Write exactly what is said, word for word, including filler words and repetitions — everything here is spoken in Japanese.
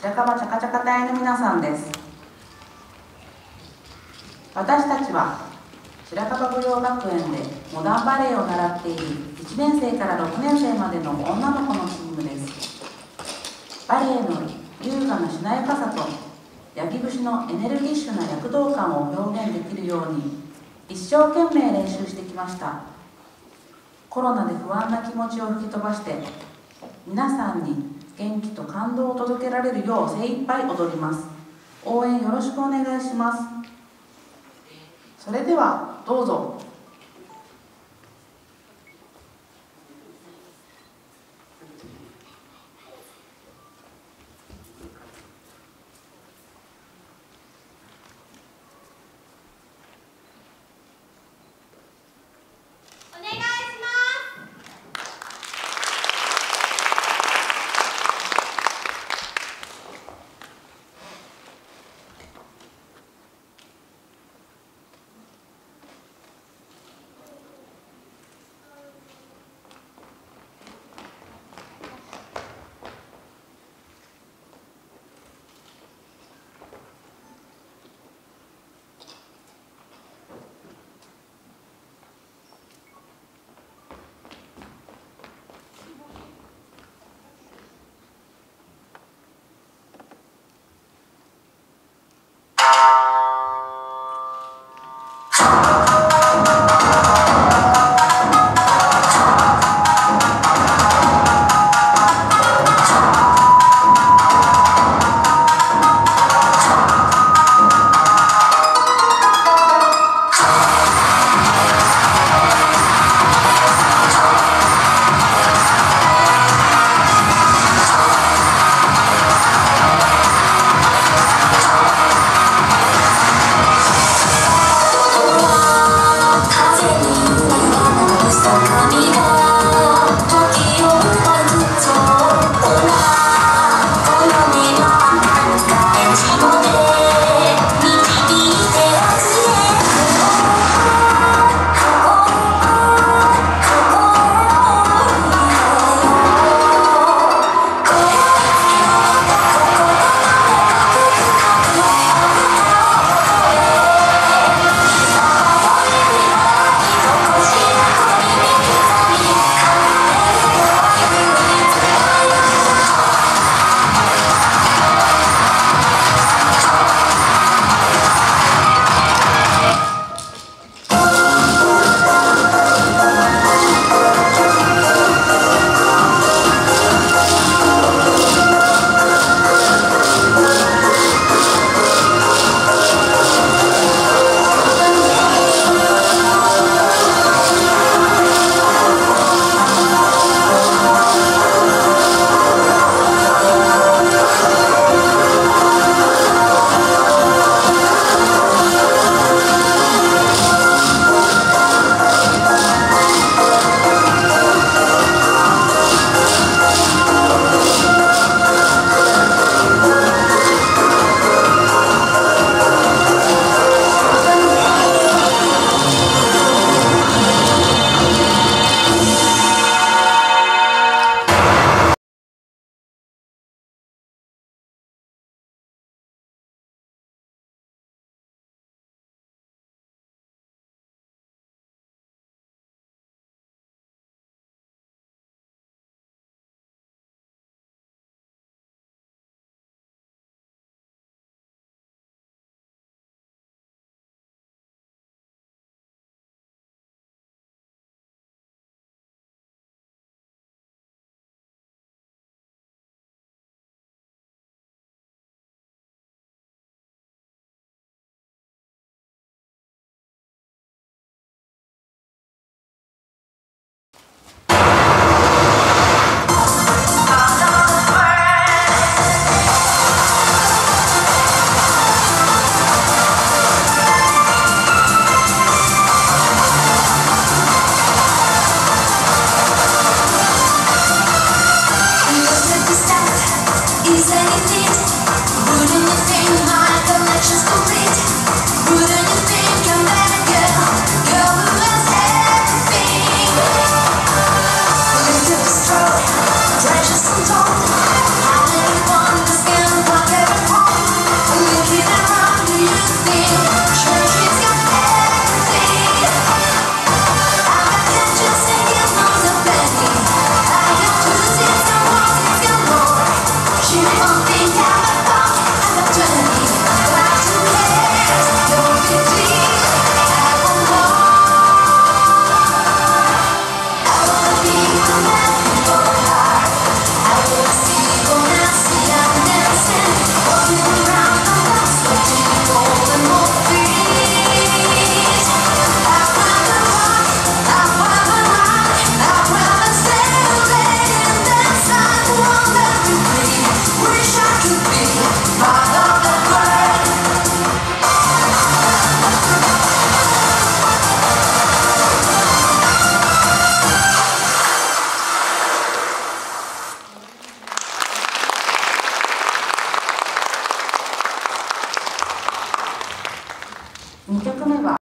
白樺チャカチャカ隊の皆さんです。私たちは白樺舞踊学園でモダンバレエを習っているいちねん生からろくねん生までの女の子のチームです。バレエの優雅なしなやかさとヤギ節のエネルギッシュな躍動感を表現できるように一生懸命練習してきました。コロナで不安な気持ちを吹き飛ばして皆さんに元気と感動を届けられるよう精一杯踊ります。応援よろしくお願いします。それではどうぞ。 にきょくめは